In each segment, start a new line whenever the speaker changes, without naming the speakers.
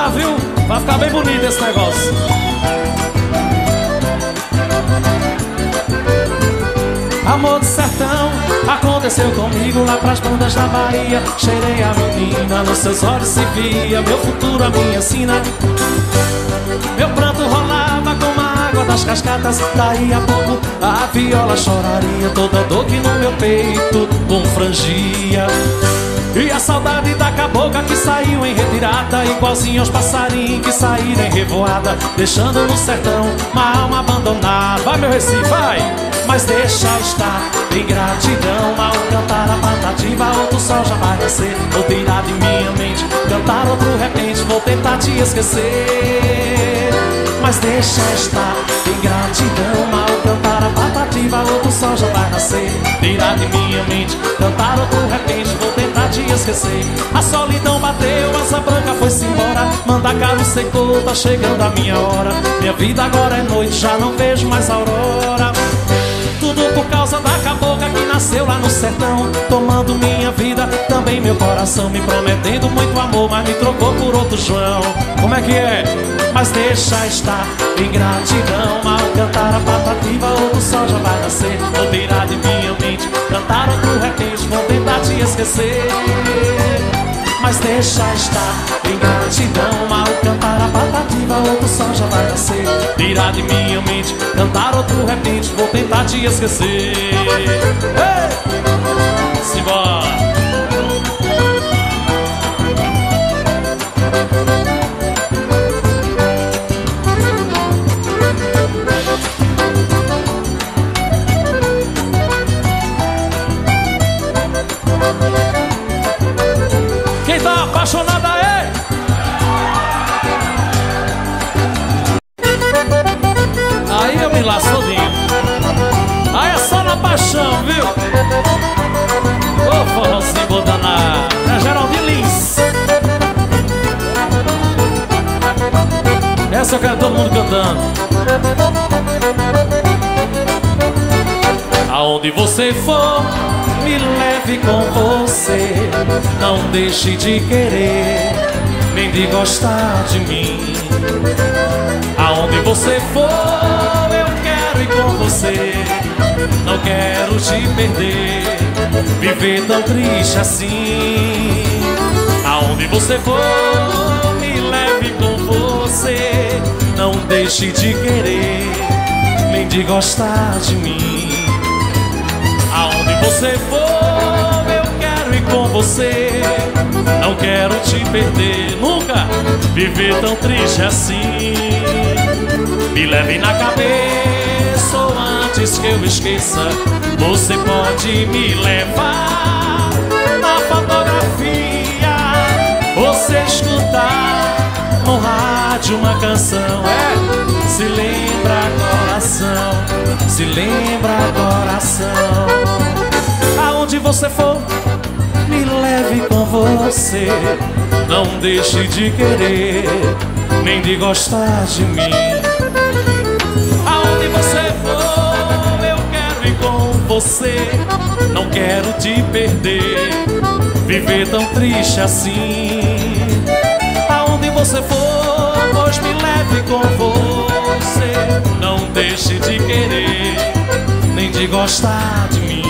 lá, viu? Vai ficar bem bonito esse negócio. Amor do sertão, aconteceu comigo lá pras bandas da Bahia. Cheirei a menina, nos seus olhos se via meu futuro, a minha sina. Meu pranto rolava como a água das cascatas. Daí a pouco a viola choraria, toda dor que no meu peito confrangia. E a saudade da cabocla que saiu em retirada, igualzinho aos passarinhos que saíram em revoada, deixando no sertão uma alma abandonada. Vai, meu Recife, vai! Mas deixa estar, ingratidão. Ao cantar a patativa, outro sol já vai nascer. Vou tirar de minha mente, cantar outro repente, vou tentar te esquecer. Mas deixa estar, ingratidão. Ao cantar a patativa, outro sol já vai nascer. Tirar de minha mente, cantar outro repente, vou tentar te esquecer. A solidão bateu, asa branca foi-se embora. Mandacaru secou, tá chegando a minha hora. Minha vida agora é noite, já não vejo mais a aurora. Tudo por causa da cabocla que nasceu lá no sertão, tomando minha vida, também meu coração, me prometendo muito amor, mas me trocou por outro João. Como é que é? Mas deixa estar, ingratidão. Ao cantar a patativa, outro sol já vai nascer. Vou tirar de minha mente, cantar outro repente, vou tentar te esquecer. Mas deixa estar, ingratidão. Ao cantar a patativa, outro sol já vai nascer. Tirar de minha mente, cantar outro repente, vou tentar te esquecer. Ei! Simbora! Quem tá apaixonada é? Aí eu me laço todinho. Aí é só na paixão, viu? Ô forrozinho bodanado, é Geraldinho Lins. Essa eu quero todo mundo cantando. Aonde você for, me leve com você. Não deixe de querer, nem de gostar de mim. Aonde você for, eu quero ir com você. Não quero te perder, viver tão triste assim. Aonde você for, me leve com você. Não deixe de querer, nem de gostar de mim. Aonde você for, eu quero ir com você. Não quero te perder, nunca viver tão triste assim. Me leve na cabeça, ou antes que eu esqueça, você pode me levar na fotografia. Você escutar no rádio uma canção, se lembra coração, se lembra coração. Aonde você for, me leve com você. Não deixe de querer, nem de gostar de mim. Aonde você for, eu quero ir com você. Não quero te perder, viver tão triste assim. Aonde você for, pois me leve com você. Não deixe de querer, nem de gostar de mim.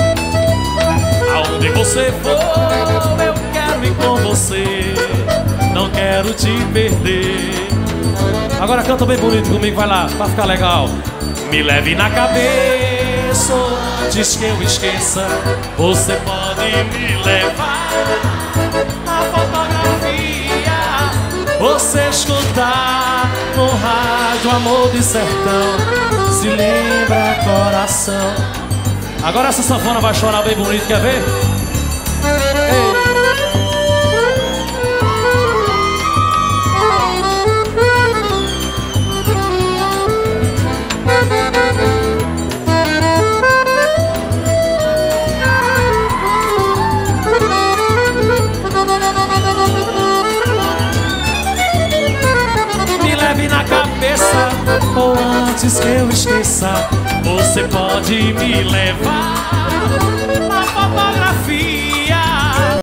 Aonde você for, eu quero ir com você. Não quero te perder. Agora canta bem bonito comigo, vai lá, pra ficar legal. Me leve na cabeça, antes que eu esqueça, você pode me levar na fotografia. Você escutar no rádio amor de sertão, se lembra coração. Agora essa sanfona vai chorar bem bonito, quer ver? Ei. Me leve na cabeça, ou antes que eu esqueça, você pode me levar na fotografia.